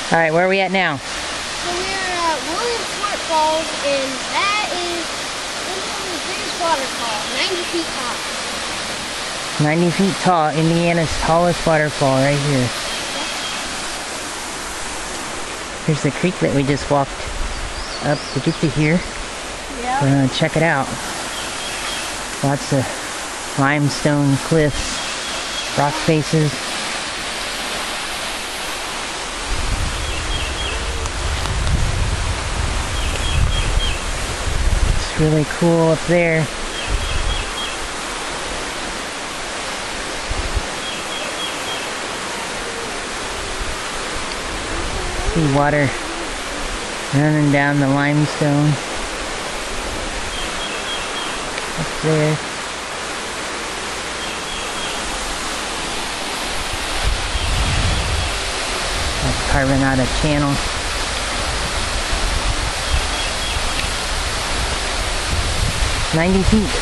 Alright, where are we at now? So we're at Williamsport Falls, and that is Indiana's biggest waterfall, 90 feet tall. 90 feet tall, Indiana's tallest waterfall right here. Here's the creek that we just walked up to get to here. Yeah. We're gonna check it out. Lots of limestone cliffs, rock faces. It's really cool up there. See water running down the limestone up there. That's carving out a channel. It's 90 feet.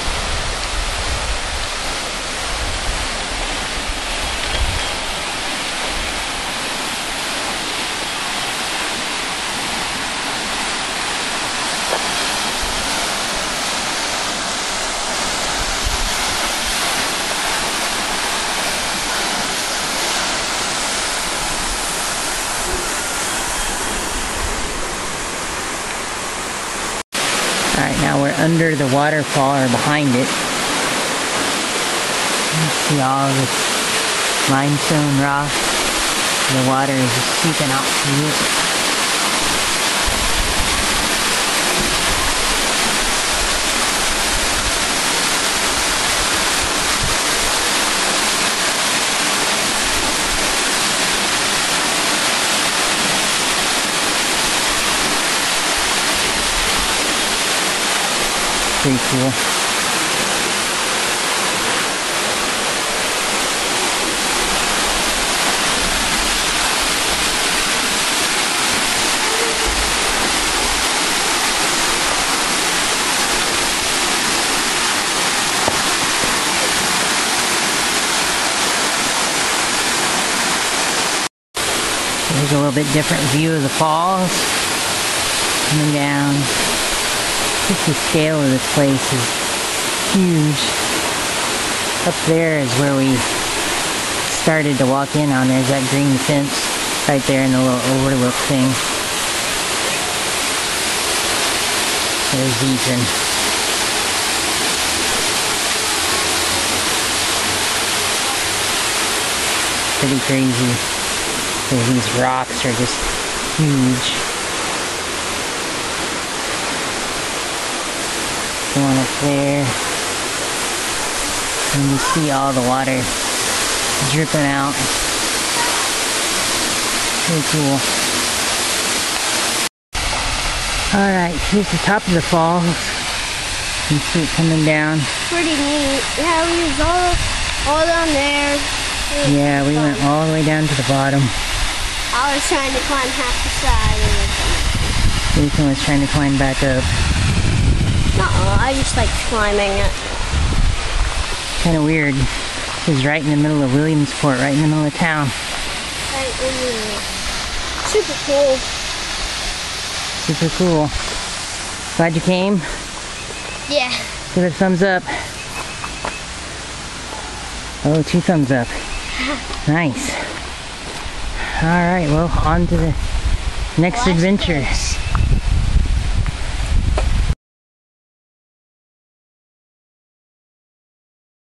Alright, now we're under the waterfall, or behind it. You see all this limestone rock. The water is just seeping out through it. Pretty cool. Here's a little bit different view of the falls coming down. Just the scale of this place is huge. Up there is where we started to walk in on. There's that green fence right there in the little overlook thing. There's Ethan. Pretty crazy. These rocks are just huge. Going up there, and you see all the water dripping out. Pretty cool. Alright, here's the top of the falls. You can see it coming down. Pretty neat. Yeah, we was all down there. Yeah, we went all the way down to the bottom. I was trying to climb half the side. Ethan was trying to climb back up. I just like climbing it. Kind of weird. It was right in the middle of Williamsport, right in the middle of town. Super cool. Super cool. Glad you came? Yeah. Give it a thumbs up. Oh, 2 thumbs up. Nice. Alright, well, on to the next adventure.